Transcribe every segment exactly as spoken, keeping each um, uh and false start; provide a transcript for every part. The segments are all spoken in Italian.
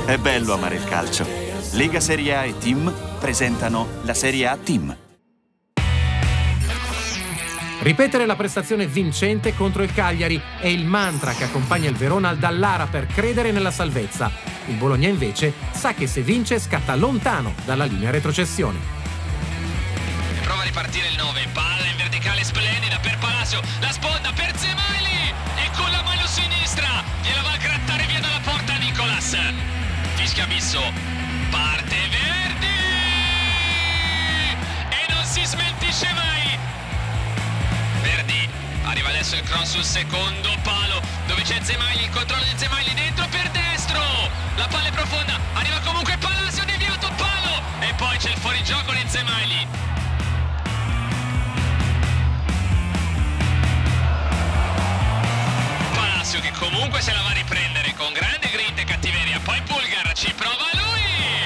È bello amare il calcio. Lega Serie A e Team presentano la Serie A Team. Ripetere la prestazione vincente contro il Cagliari è il mantra che accompagna il Verona al Dallara per credere nella salvezza. Il Bologna invece sa che se vince scatta lontano dalla linea retrocessione. Prova a ripartire il nove, palla in verticale splendida per Palacio, la sponda per Zemaili e con la mano sinistra gliela va a grattare via dalla porta Nicolas. Fischia Bisso, parte Verdi e non si smentisce mai. Verdi, arriva adesso il cross sul secondo palo dove c'è Zemaili, il controllo di Zemaili dentro per destro, la palla è profonda, arriva comunque Palacio, deviato palo e poi c'è il fuorigioco di Zemaili. Palacio che comunque se la va a riprendere con grande grinta e cattiveria, poi Bulgar ci prova lui.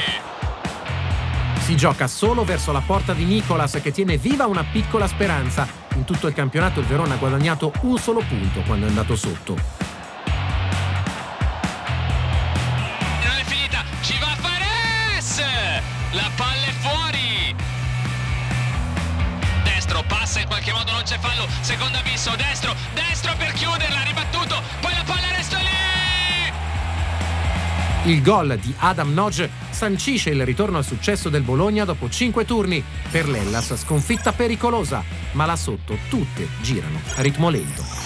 Si gioca solo verso la porta di Nicolas che tiene viva una piccola speranza. In tutto il campionato il Verona ha guadagnato un solo punto quando è andato sotto. Non è finita, ci va Fares! La palla è fuori! Destro, passa in qualche modo, non c'è fallo, seconda Bisso, destro, destro per chiuderla, ribattuto, poi la palla resta lì! Il gol di Adam Nagy sancisce il ritorno al successo del Bologna dopo cinque turni. Per l'Hellas sconfitta pericolosa, ma là sotto tutte girano a ritmo lento.